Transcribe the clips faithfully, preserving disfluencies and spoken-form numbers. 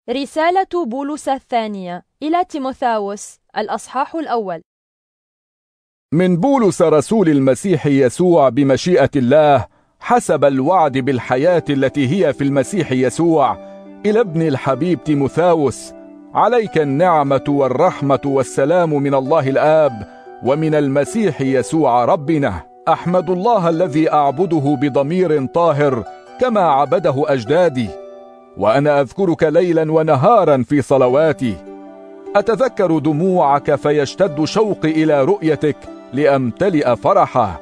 رسالة بولس الثانية إلى تيموثاوس الأصحاح الأول. من بولس رسول المسيح يسوع بمشيئة الله حسب الوعد بالحياة التي هي في المسيح يسوع، إلى ابن الحبيب تيموثاوس، عليك النعمة والرحمة والسلام من الله الآب ومن المسيح يسوع ربنا. أحمد الله الذي أعبده بضمير طاهر كما عبده أجدادي، وأنا أذكرك ليلا ونهارا في صلواتي. أتذكر دموعك فيشتد شوقي إلى رؤيتك لأمتلئ فرحا،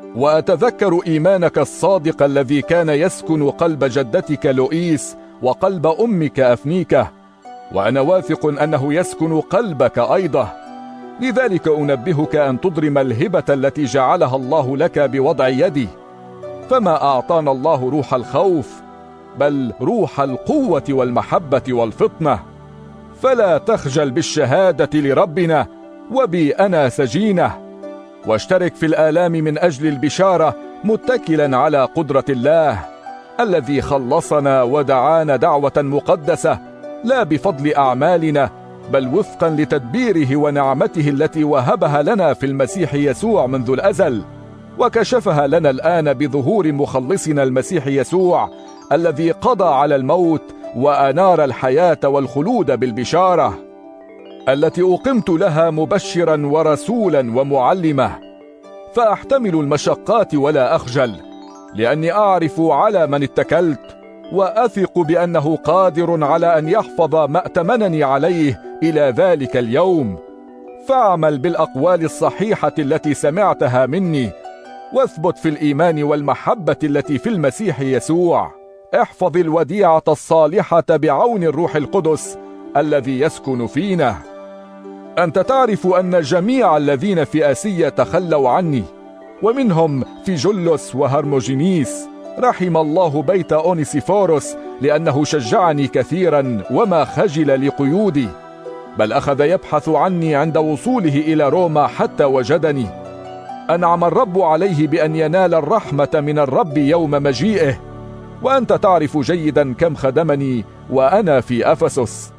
وأتذكر إيمانك الصادق الذي كان يسكن قلب جدتك لؤيس وقلب أمك أفنيكة، وأنا واثق أنه يسكن قلبك أيضا. لذلك أنبهك أن تضرم الهبة التي جعلها الله لك بوضع يدي. فما أعطانا الله روح الخوف، بل روح القوة والمحبة والفطنة. فلا تخجل بالشهادة لربنا، وبي أنا سجينة. واشترك في الآلام من أجل البشارة، متكلا على قدرة الله الذي خلصنا ودعانا دعوة مقدسة، لا بفضل أعمالنا، بل وفقا لتدبيره ونعمته التي وهبها لنا في المسيح يسوع منذ الأزل، وكشفها لنا الآن بظهور مخلصنا المسيح يسوع، الذي قضى على الموت وأنار الحياة والخلود بالبشارة التي أقمت لها مبشرا ورسولا ومعلما. فأحتمل المشقات ولا أخجل، لأني أعرف على من اتكلت، وأثق بأنه قادر على أن يحفظ ما ائتمنني عليه إلى ذلك اليوم. فاعمل بالأقوال الصحيحة التي سمعتها مني، واثبت في الإيمان والمحبة التي في المسيح يسوع. احفظ الوديعة الصالحة بعون الروح القدس الذي يسكن فينا. أنت تعرف أن جميع الذين في آسيا تخلوا عني، ومنهم فيجلس وهرموجينيس. رحم الله بيت أونيسيفوروس، لأنه شجعني كثيرا وما خجل لقيودي، بل أخذ يبحث عني عند وصوله إلى روما حتى وجدني. أنعم الرب عليه بأن ينال الرحمة من الرب يوم مجيئه، وأنت تعرف جيدا كم خدمني وأنا في أفسس.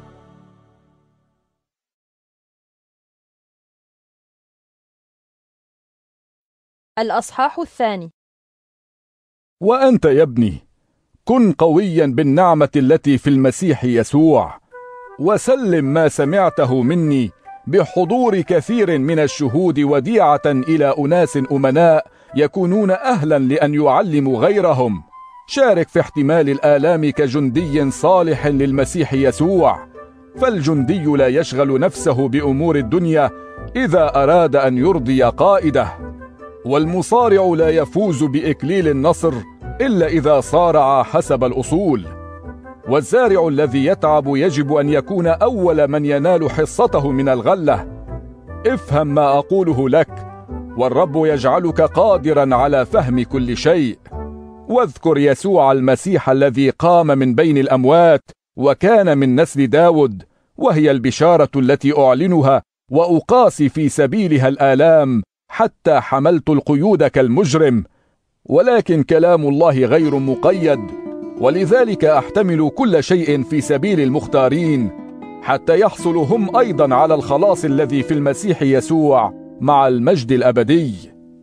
الأصحاح الثاني. وأنت يا ابني كن قويا بالنعمة التي في المسيح يسوع، وسلم ما سمعته مني بحضور كثير من الشهود وديعة إلى أناس أمناء يكونون أهلا لأن يعلموا غيرهم. شارك في احتمال الآلام كجندي صالح للمسيح يسوع، فالجندي لا يشغل نفسه بأمور الدنيا إذا أراد أن يرضي قائده، والمصارع لا يفوز بإكليل النصر إلا إذا صارع حسب الأصول. والزارع الذي يتعب يجب أن يكون أول من ينال حصته من الغلة. افهم ما أقوله لك، والرب يجعلك قادرا على فهم كل شيء. واذكر يسوع المسيح الذي قام من بين الأموات وكان من نسل داود، وهي البشارة التي أعلنها وأقاسي في سبيلها الآلام، حتى حملت القيود كالمجرم. ولكن كلام الله غير مقيد، ولذلك أحتمل كل شيء في سبيل المختارين، حتى يحصلوا هم أيضا على الخلاص الذي في المسيح يسوع مع المجد الأبدي.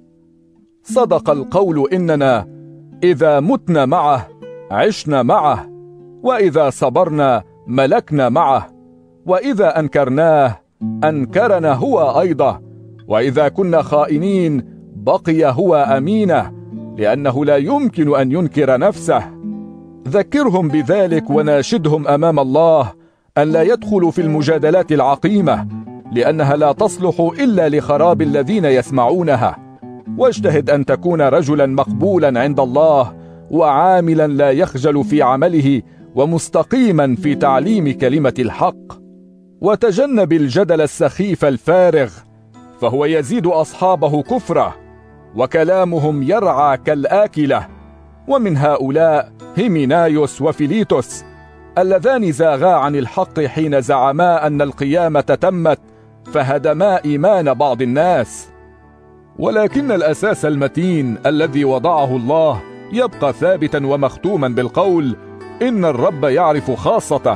صدق القول إننا إذا متنا معه عشنا معه، وإذا صبرنا ملكنا معه، وإذا أنكرناه أنكرنا هو أيضا، وإذا كنا خائنين بقي هو أمينه، لأنه لا يمكن أن ينكر نفسه. ذكرهم بذلك وناشدهم أمام الله أن لا يدخلوا في المجادلات العقيمة، لأنها لا تصلح إلا لخراب الذين يسمعونها. واجتهد أن تكون رجلا مقبولا عند الله، وعاملا لا يخجل في عمله، ومستقيما في تعليم كلمة الحق. وتجنب الجدل السخيف الفارغ، فهو يزيد أصحابه كفرة، وكلامهم يرعى كالآكلة. ومن هؤلاء هيمينايوس وفيليتوس، اللذان زاغا عن الحق حين زعما أن القيامة تمت، فهدما إيمان بعض الناس. ولكن الأساس المتين الذي وضعه الله يبقى ثابتا ومختوما بالقول: إن الرب يعرف خاصته.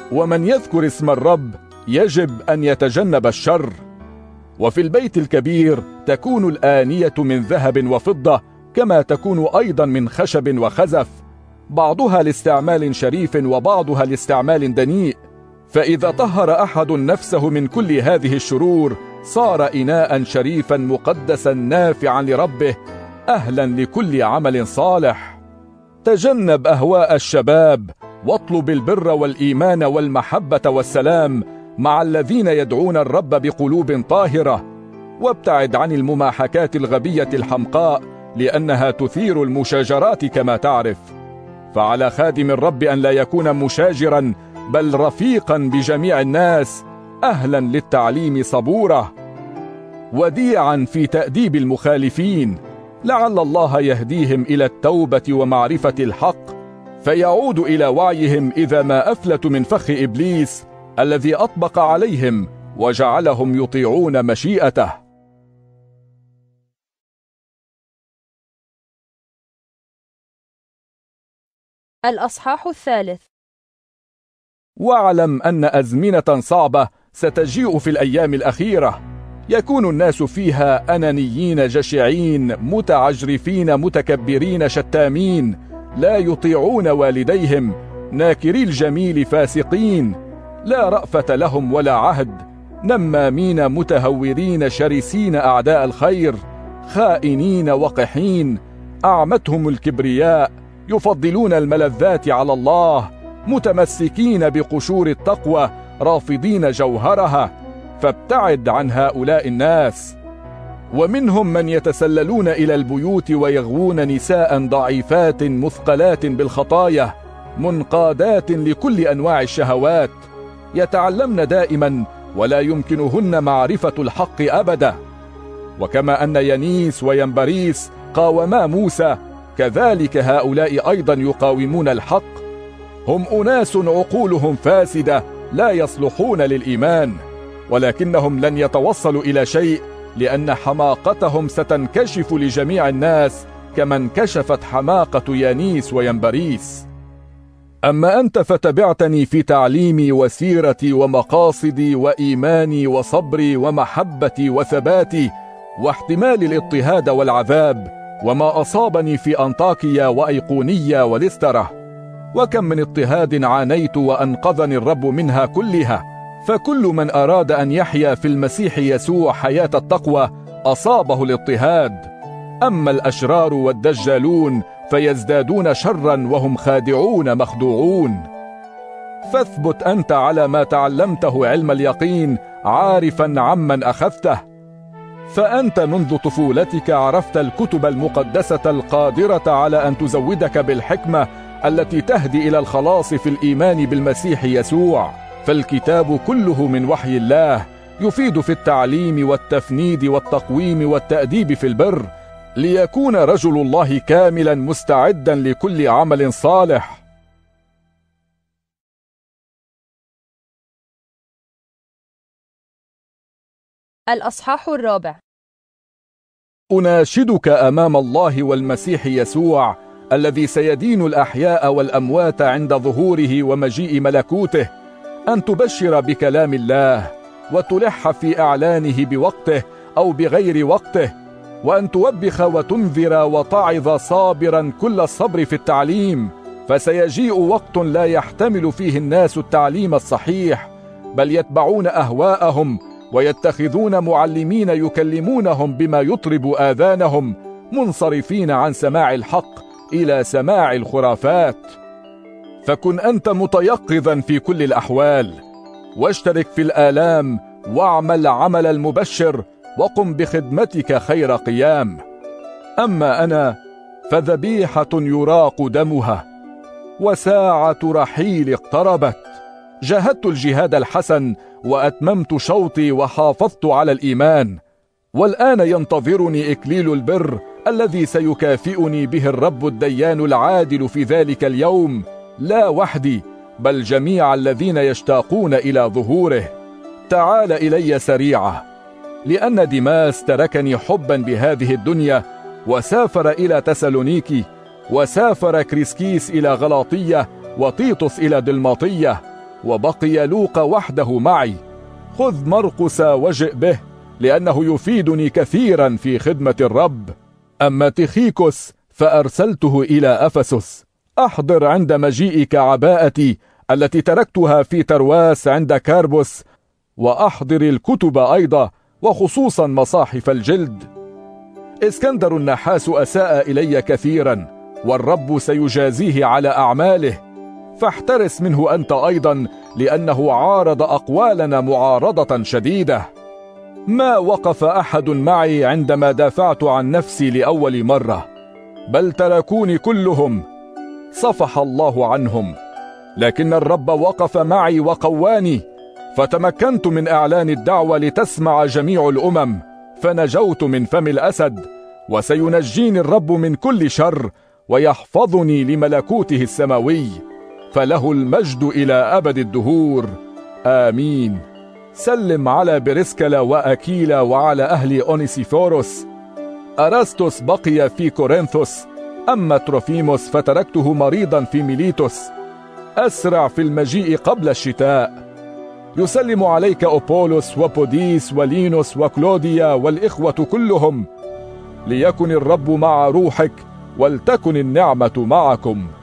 ومن يذكر اسم الرب يجب أن يتجنب الشر. وفي البيت الكبير تكون الآنية من ذهب وفضة، كما تكون أيضا من خشب وخزف، بعضها لاستعمال شريف وبعضها لاستعمال دنيء. فإذا طهر أحد نفسه من كل هذه الشرور صار إناء شريفا مقدسا نافعا لربه، أهلا لكل عمل صالح. تجنب أهواء الشباب، واطلب البر والإيمان والمحبة والسلام مع الذين يدعون الرب بقلوب طاهرة، وابتعد عن المماحكات الغبية الحمقاء لأنها تثير المشاجرات كما تعرف. فعلى خادم الرب أن لا يكون مشاجرا بل رفيقا بجميع الناس، أهلا للتعليم صبورة، وديعا في تأديب المخالفين، لعل الله يهديهم إلى التوبة ومعرفة الحق، فيعود إلى وعيهم إذا ما أفلتوا من فخ إبليس الذي أطبق عليهم وجعلهم يطيعون مشيئته. الأصحاح الثالث. واعلم أن أزمنة صعبة ستجيء في الأيام الأخيرة، يكون الناس فيها أنانيين جشعين متعجرفين متكبرين شتامين، لا يطيعون والديهم، ناكري الجميل فاسقين، لا رأفة لهم ولا عهد، نمامين متهورين شرسين أعداء الخير، خائنين وقحين، أعمتهم الكبرياء، يفضلون الملذات على الله، متمسكين بقشور التقوى، رافضين جوهرها، فابتعد عن هؤلاء الناس. ومنهم من يتسللون إلى البيوت ويغوون نساء ضعيفات مثقلات بالخطايا، منقادات لكل أنواع الشهوات، يتعلمن دائما ولا يمكنهن معرفة الحق أبدا. وكما أن ينيس وينبريس قاوما موسى، كذلك هؤلاء أيضا يقاومون الحق. هم أناس عقولهم فاسدة لا يصلحون للإيمان، ولكنهم لن يتوصلوا إلى شيء، لأن حماقتهم ستنكشف لجميع الناس كما انكشفت حماقة يانيس وينبريس. أما أنت فتبعتني في تعليمي وسيرتي ومقاصدي وإيماني وصبري ومحبتي وثباتي واحتمال الاضطهاد والعذاب، وما أصابني في أنطاكيا وأيقونية ولسترة، وكم من اضطهاد عانيت وأنقذني الرب منها كلها. فكل من أراد أن يحيا في المسيح يسوع حياة التقوى أصابه الاضطهاد. أما الأشرار والدجالون فيزدادون شرا وهم خادعون مخدوعون. فاثبت أنت على ما تعلمته علم اليقين، عارفا عمن أخذته. فأنت منذ طفولتك عرفت الكتب المقدسة القادرة على أن تزودك بالحكمة التي تهدي إلى الخلاص في الإيمان بالمسيح يسوع. فالكتاب كله من وحي الله، يفيد في التعليم والتفنيد والتقويم والتأديب في البر، ليكون رجل الله كاملا مستعدا لكل عمل صالح. الأصحاح الرابع. أناشدك أمام الله والمسيح يسوع الذي سيدين الأحياء والأموات عند ظهوره ومجيء ملكوته، أن تبشر بكلام الله، وتلح في إعلانه بوقته أو بغير وقته، وأن توبخ وتنذر وتعظ صابرا كل الصبر في التعليم. فسيجيء وقت لا يحتمل فيه الناس التعليم الصحيح، بل يتبعون أهواءهم، ويتخذون معلمين يكلمونهم بما يطرب آذانهم، منصرفين عن سماع الحق إلى سماع الخرافات. فكن أنت متيقظا في كل الأحوال، واشترك في الآلام، واعمل عمل المبشر، وقم بخدمتك خير قيام. أما أنا فذبيحة يراق دمها، وساعة رحيل اقتربت. جاهدت الجهاد الحسن، وأتممت شوطي، وحافظت على الإيمان. والآن ينتظرني إكليل البر الذي سيكافئني به الرب الديان العادل في ذلك اليوم، لا وحدي بل جميع الذين يشتاقون إلى ظهوره. تعال إلي سريعة، لأن ديماس تركني حبا بهذه الدنيا وسافر إلى تسالونيكي، وسافر كريسكيس إلى غلاطية، وطيطس إلى دلماطية. وبقي لوقا وحده معي. خذ مرقس وجئ به، لأنه يفيدني كثيرا في خدمة الرب. أما تيخيكوس فأرسلته إلى أفسس. أحضر عند مجيئك عباءتي التي تركتها في ترواس عند كاربوس، وأحضر الكتب أيضا، وخصوصا مصاحف الجلد. اسكندر النحاس أساء إلي كثيرا، والرب سيجازيه على أعماله، فاحترس منه أنت أيضا، لأنه عارض أقوالنا معارضة شديدة. ما وقف أحد معي عندما دافعت عن نفسي لأول مرة، بل تركوني كلهم. صفح الله عنهم، لكن الرب وقف معي وقواني، فتمكنت من إعلان الدعوة لتسمع جميع الأمم، فنجوت من فم الأسد. وسينجيني الرب من كل شر، ويحفظني لملكوته السماوي، فله المجد إلى أبد الدهور. آمين. سلم على بريسكلا وأكيلا وعلى أهل أونيسيفوروس. أراستوس بقي في كورنثوس، أما تروفيموس فتركته مريضا في ميليتوس. أسرع في المجيء قبل الشتاء. يسلم عليك أوبولوس وبوديس ولينوس وكلوديا والإخوة كلهم. ليكن الرب مع روحك، ولتكن النعمة معكم.